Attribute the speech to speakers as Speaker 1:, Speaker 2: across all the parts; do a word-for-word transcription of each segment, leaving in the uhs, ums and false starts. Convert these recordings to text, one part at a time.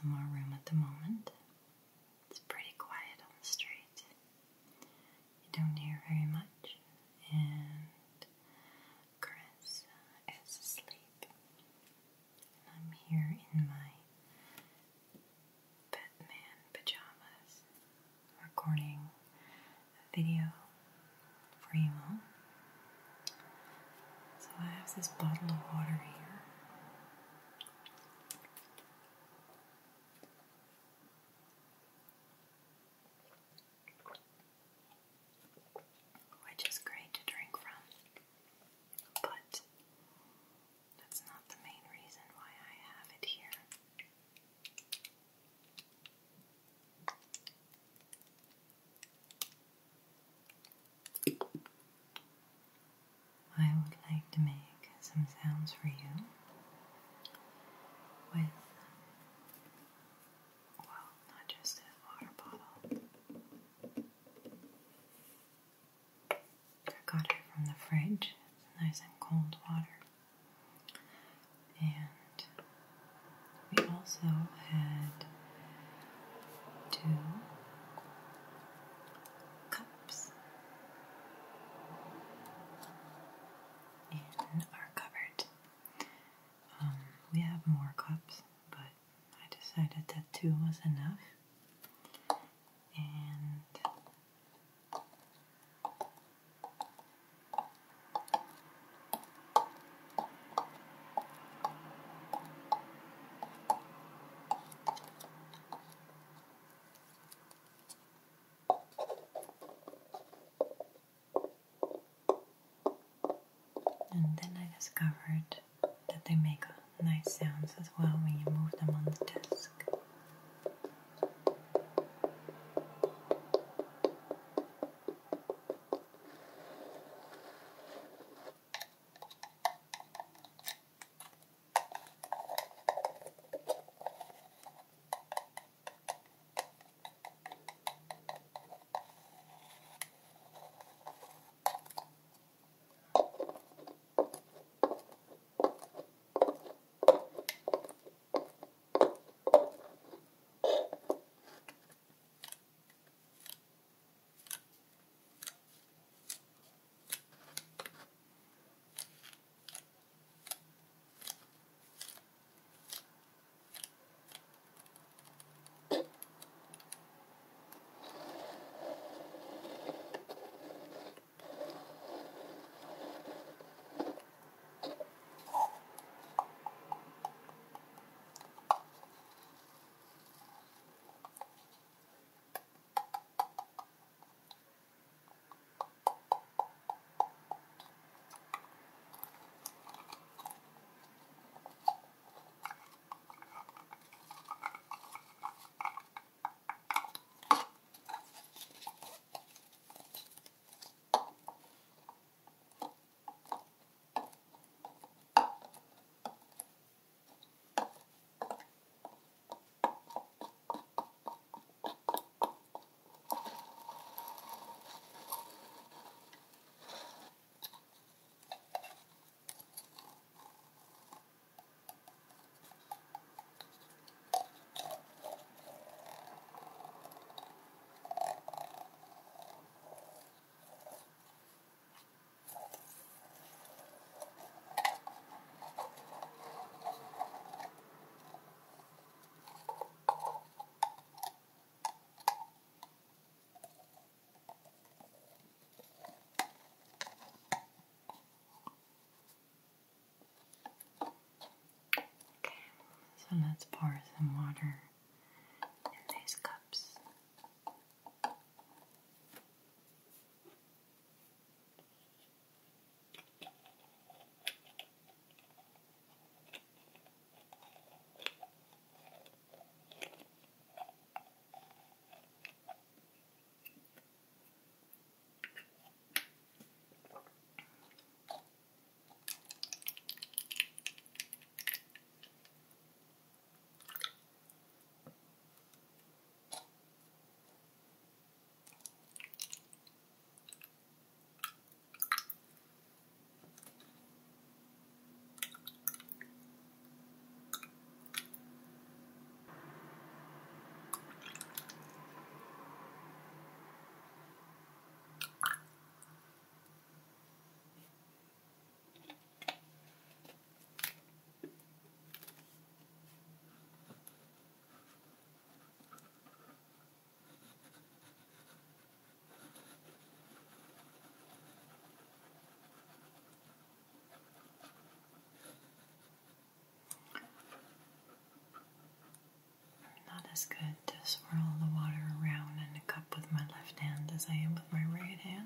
Speaker 1: some more room at the moment. It's pretty quiet on the street. You don't hear very much, and Chris is asleep. And I'm here in my Batman pajamas, recording a video for you all. So I have this bottle of water here. Which is great to drink from. But that's not the main reason why I have it here. I would like to make some sounds for you with, well, not just a water bottle. I got it from the fridge, nice and cold water. And we also had two cups in our cupboard. Um, we have more cups, but I decided that two was enough. And And then I discovered that they make nice sounds as well when you move them on the desk. as good to swirl the water around in a cup with my left hand as I am with my right hand.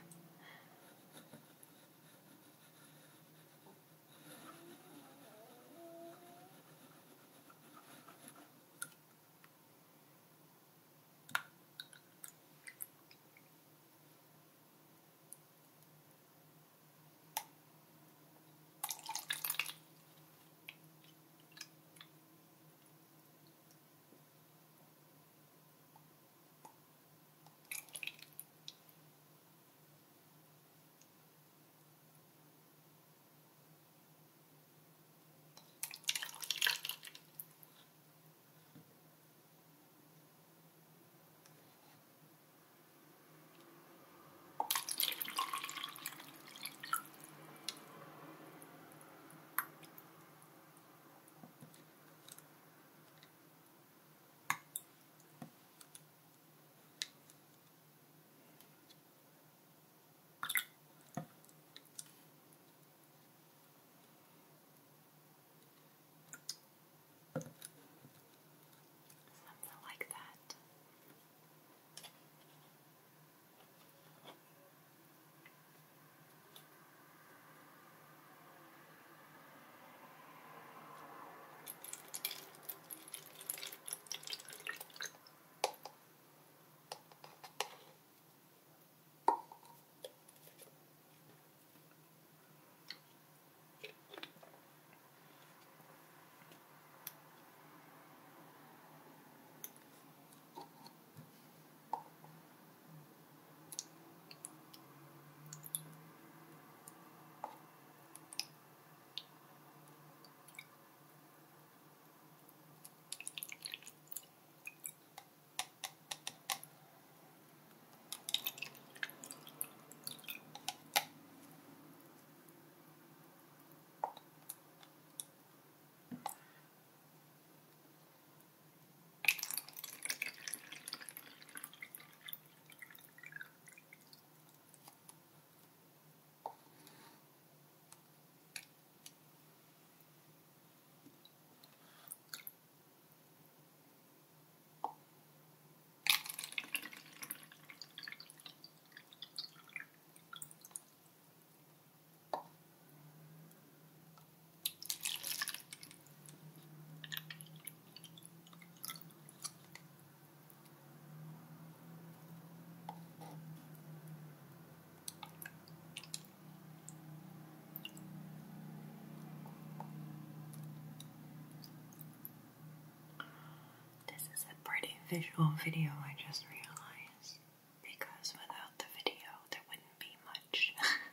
Speaker 1: Visual video, I just realized, because without the video there wouldn't be much.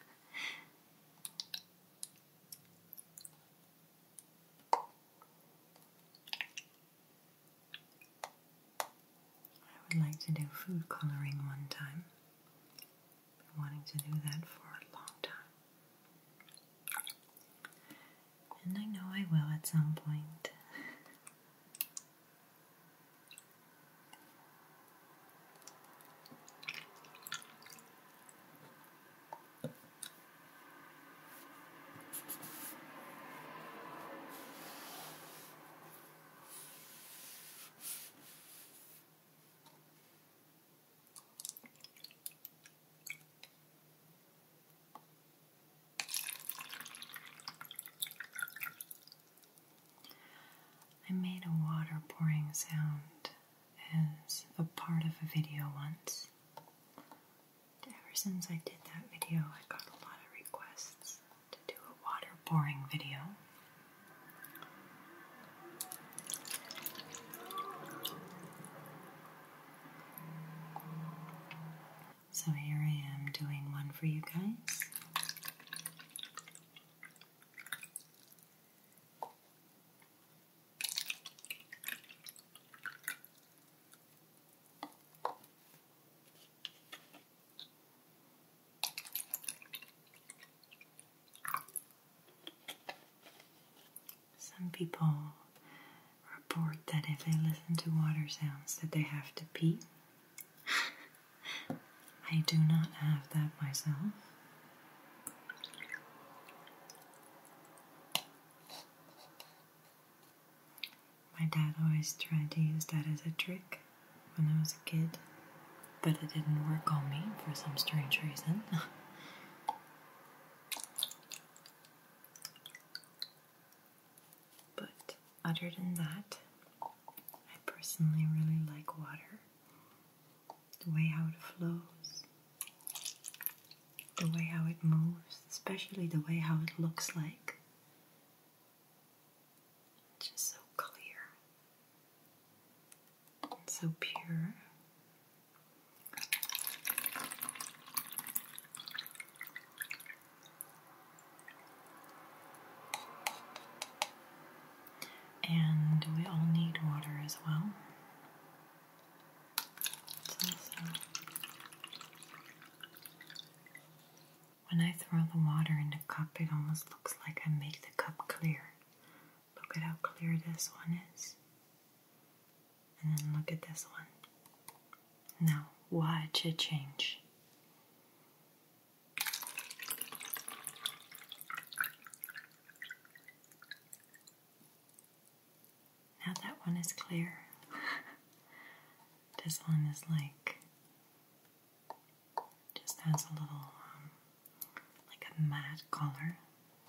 Speaker 1: I would like to do food coloring one time. Been wanting to do that for a long time. And I know I will at some point. I made a water pouring sound as a part of a video once. Ever since I did that video, I got a lot of requests to do a water pouring video. So here I am doing one for you guys. Some people report that if they listen to water sounds that they have to pee. I do not have that myself. My dad always tried to use that as a trick when I was a kid, but it didn't work on me for some strange reason. But other than that, I personally really like water. The way how it flows, the way how it moves, especially the way how it looks like. It's just so clear and so pure. And we all need water as well. So, so when I throw the water in the cup, it almost looks like I make the cup clear. Look at how clear this one is. And then look at this one. Now, watch it change. Now that one is clear. This one is like, just has a little, um, like a matte color.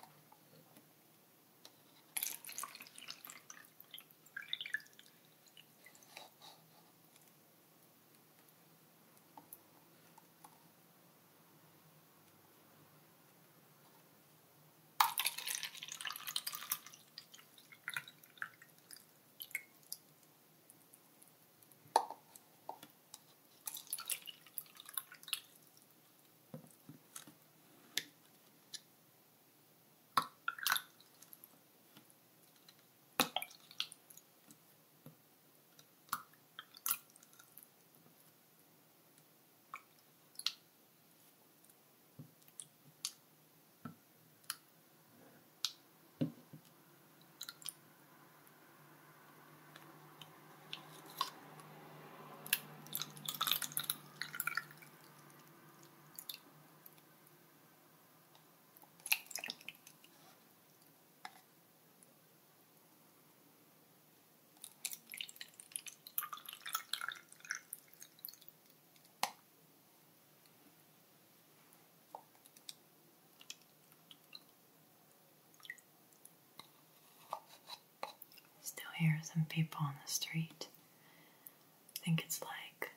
Speaker 1: Still hear some people on the street. I think it's like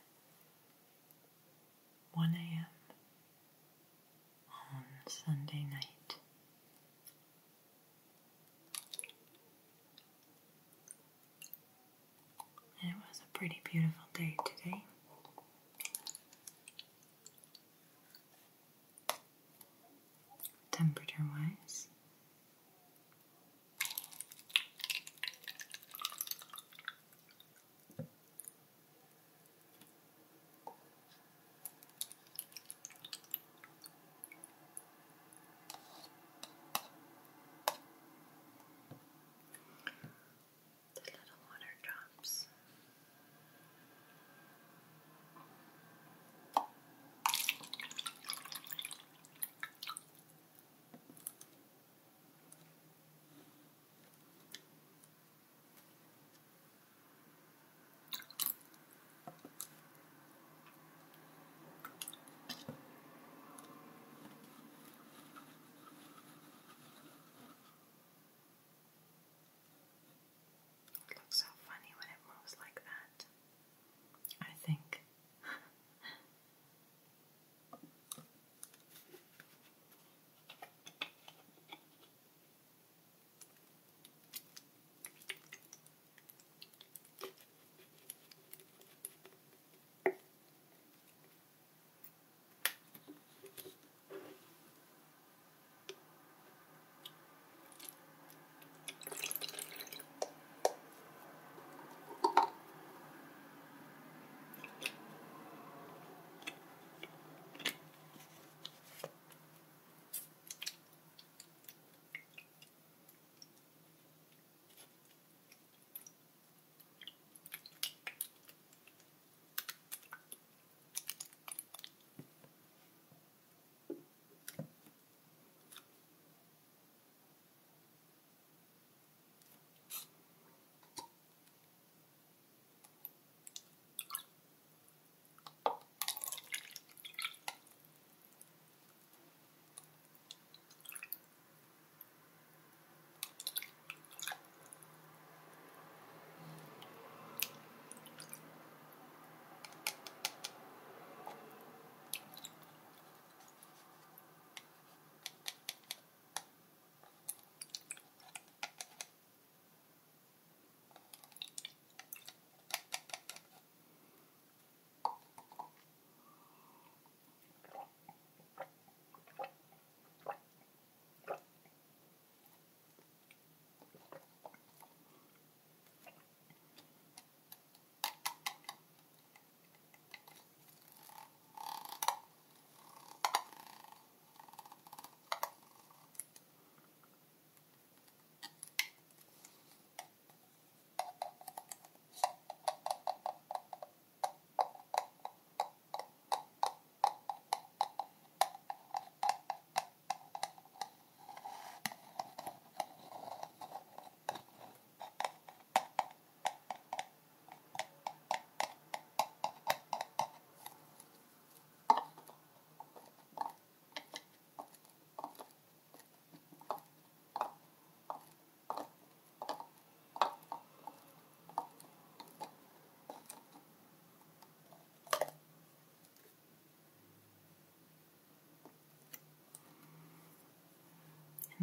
Speaker 1: one A M on Sunday night. And it was a pretty beautiful day today. Temperature wise. The little water drops.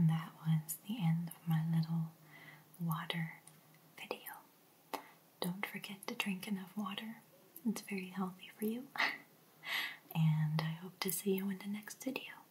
Speaker 1: And that was the end of my little water video. Don't forget to drink enough water. It's very healthy for you. And I hope to see you in the next video.